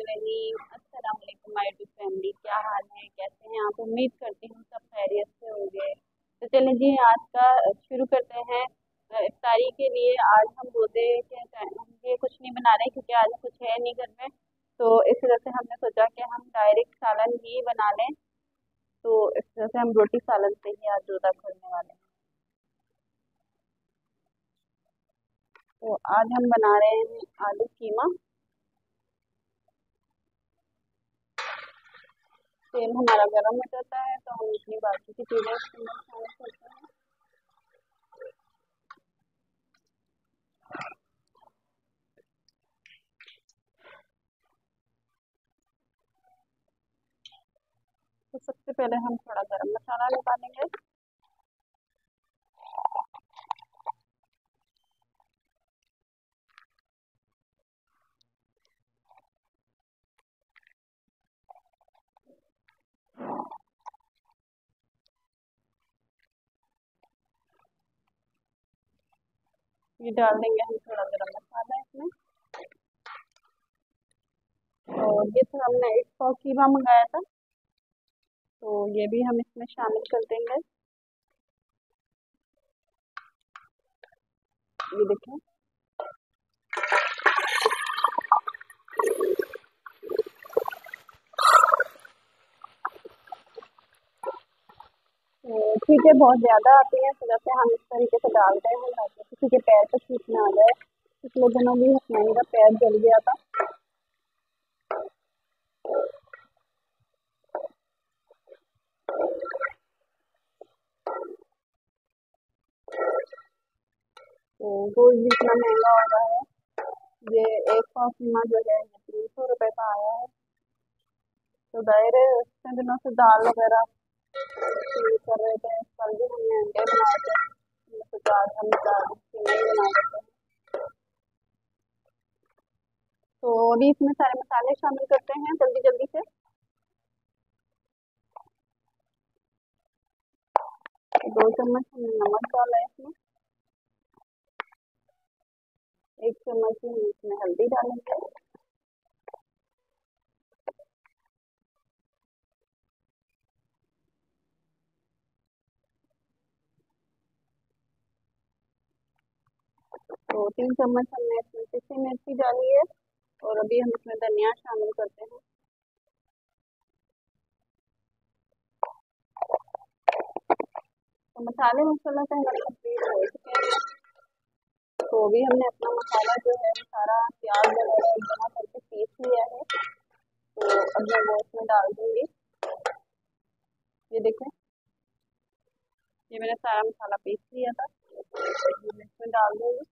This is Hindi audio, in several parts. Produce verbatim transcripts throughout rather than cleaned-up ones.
रहीम। अस्सलाम वालेकुम माय यूट्यूब फैमिली, क्या हाल है, कैसे हैं आप? उम्मीद करती हूँ सब खैरियत से होंगे। तो चलिए जी, आज का शुरू करते हैं। अ, इफ्तारी के लिए आज हम रोजे के टाइम ये कुछ नहीं बना रहे क्योंकि आज कुछ है नहीं घर में। तो इस वजह से हमने सोचा कि हम डायरेक्ट सालन ही बना लें। तो इस वजह से हम रोटी सालन से ही आज रोजा खोलने वाले हैं। तो आज हम बना रहे हैं आलू कीमा। तेल हमारा गर्म हो जाता है तो हम अपनी बाकी की चीज़ें इसमें शामिल करते हैं। तो सबसे पहले हम थोड़ा गरम मसाला डालेंगे। ये डाल देंगे हम थोड़ा गरम मसाला इसमें। और ये तो हमने एक सौ कीमा मंगाया था, तो ये भी हम इसमें शामिल कर देंगे। ये देखें, तो ठीक है, बहुत ज़्यादा आती है तो जैसे हम इस तरीके से डालते हैं ताकि किसी के पैर पे छूट ना आ जाए। पिछले दिनों भी हसनैन का पैर जल गया था। तो गोश्त भी इतना महंगा हो रहा है। ये एक सौ कीमा जो है ये तीन सौ रुपये का आया है। तो दायरे इतने दिनों से दाल वगैरह यूज़ कर रहे थे। कल भी हमने अंडे बनाए थे, हमने सोचा आज हम दाल कीमा ही बना लेते हैं। तो अभी इसमें सारे मसाले शामिल करते हैं जल्दी जल्दी से। दो चम्मच हमने नमक डाला है इसमें। एक चम्मच ही हम इसमें हल्दी डालेंगे। तो तीन चम्मच हमने इसमें पिसी मिर्ची डाली है। और अभी हम इसमें धनिया शामिल करते हैं। तो मसाले मसाला तो हमारे कंप्लीट हो चुके हैं। तो अभी हमने अपना मसाला जो है सारा प्याज वगैरह जमा करके पीस लिया है। तो अब मैं वो इसमें डाल दूंगी। ये देखें, ये मैंने सारा मसाला पीस लिया था, ये मैं इसमें डाल दूंगी।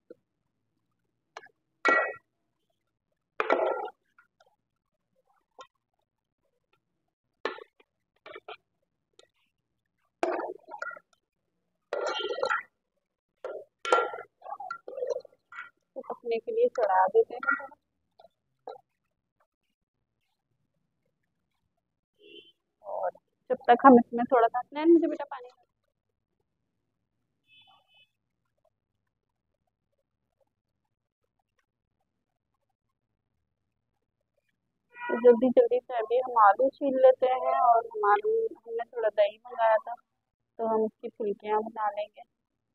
तो पकने के लिए चढ़ा देते हैं थोड़ा। और जब तक हम इसमें थोड़ा सा अपने मुझे बेटा पानी तो जल्दी जल्दी से अभी हम आलू छील लेते हैं। और हम आलू हमने थोड़ा दही मंगाया था तो हम उसकी फुल्कियाँ बना लेंगे।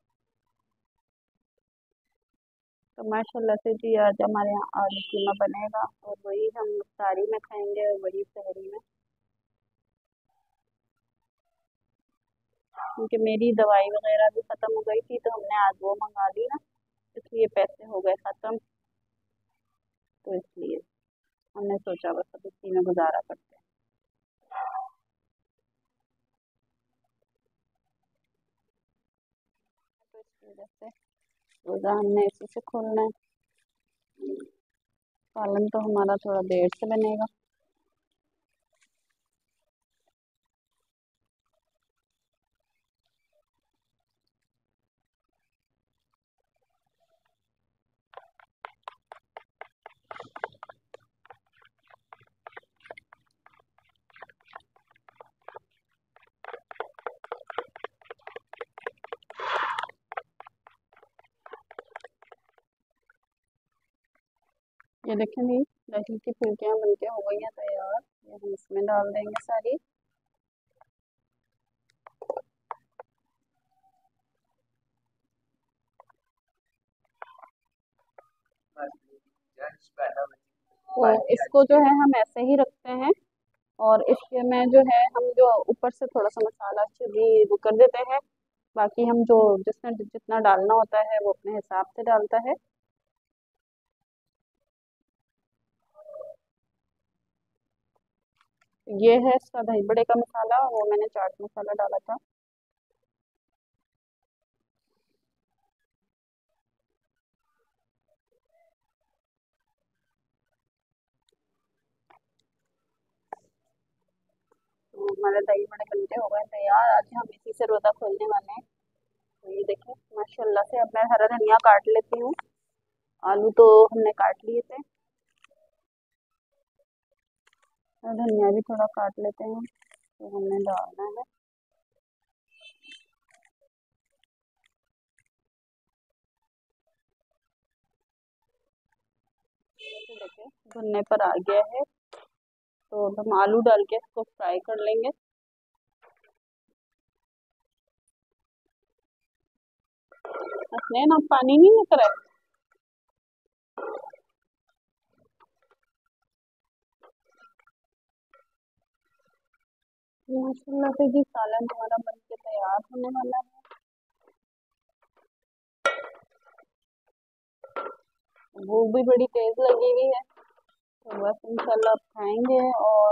तो माशाल्लाह से जी आज हमारे यहाँ आलू कीमा बनेगा और वही हम इफ्तारी में खाएंगे और वही सहरी में। क्योंकि मेरी दवाई वगैरह भी ख़त्म हो गई थी तो हमने आज वो मंगा ली ना, इसलिए पैसे हो गए ख़त्म। तो इसलिए हमने सोचा बस अब इसी में गुजारा करते हैं। तो इस वजह से रोज़ा हमने इसी से खोलना है। सालन तो हमारा थोड़ा देर से बनेगा। ये देखें जी, दही की फुल्कियाँ बनके हो गई हैं तैयार। ये हम इसमें डाल देंगे सारी। तो इसको जो है हम ऐसे ही रखते हैं और इसके में जो है हम जो ऊपर से थोड़ा सा मसाला भी वो कर देते हैं। बाकी हम जो जिसने जितना डालना होता है वो अपने हिसाब से डालता है। ये है इसका दही बड़े का मसाला, वो मैंने चाट मसाला डाला था। तो हमारे दही बड़े बनके हो गए तैयार। आज हम इसी से रोज़ा खोलने वाले हैं। तो ये देखिए माशाल्लाह से। अब मैं हरा धनिया काट लेती हूँ। आलू तो हमने काट लिए थे, और धनिया भी थोड़ा काट लेते हैं तो हमने डालना है। तो देखिए भुनने पर आ गया है, तो अब हम आलू डाल के इसको फ्राई कर लेंगे। इसलिए ना पानी नहीं निकल रहा है। माशाल्लाह से जी सालन हमारा बन के तैयार होने वाला है। भूख भी बड़ी तेज लगी हुई है, तो बस इंशाल्लाह अब खाएंगे। और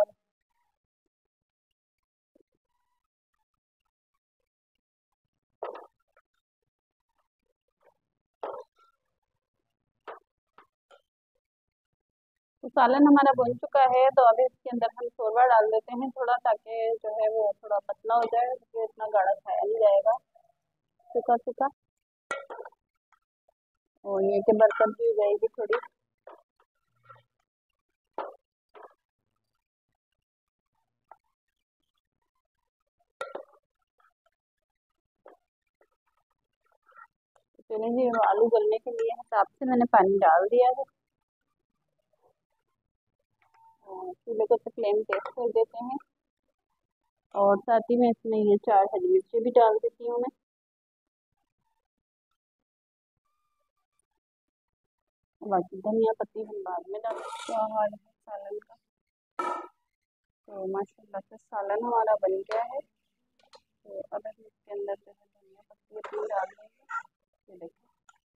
तो सालन हमारा बन चुका है, तो अभी इसके अंदर हम शोरबा डाल देते हैं थोड़ा, ताकि जो है वो थोड़ा पतला हो जाए, क्योंकि इतना गाढ़ा खाया नहीं जाएगा, सूखा सूखा। और ये कि बरकत भी हो जाएगी थोड़ी। चलिए जी, आलू गलने के लिए हिसाब से मैंने पानी डाल दिया है। और चूल्हे को तो फ्लेम तेज कर देते हैं, और साथ ही में इसमें ये चार हरी मिर्ची भी डाल देती हूँ मैं। बाकी धनिया पत्ती हम बाद में डालेंगे। क्या हाल है सालन का। तो माशाल्लाह से सालन हमारा बन गया है। तो अब हम इसके अंदर जो है धनिया पत्ती अपनी डाल देंगे। ये देखिए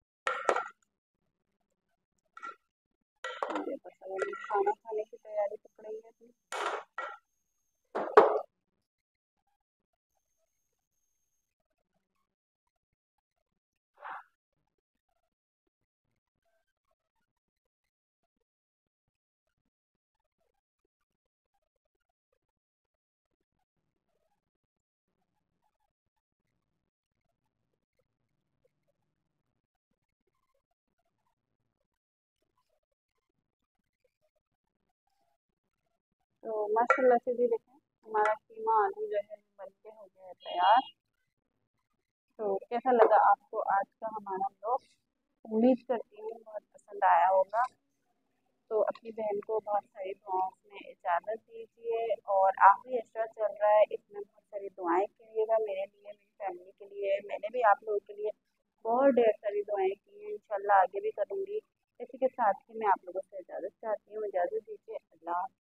ये बस अब हम खाना खाने की तैयारी पकड़ेंगे अपनी। तो माशाल्लाह से भी देखें हमारा कीमा आलू जो है बन के हो गया है तैयार। तो कैसा लगा आपको आज का हमारा ब्लॉग। उम्मीद करती हूँ बहुत पसंद आया होगा। तो अपनी बहन को बहुत सारी दुआओं में इजाज़त दीजिए, और आखिरी अशरा चल रहा है, इसमें बहुत सारी दुआएं कीजिएगा मेरे लिए, मेरी फैमिली के लिए। मैंने भी आप लोगों के लिए बहुत ढेर सारी दुआएं की हैं, इंशाल्लाह आगे भी करूँगी। इसी के साथ ही मैं आप लोगों से इजाज़त चाहती हूँ। इजाज़त दीजिए। अल्लाह।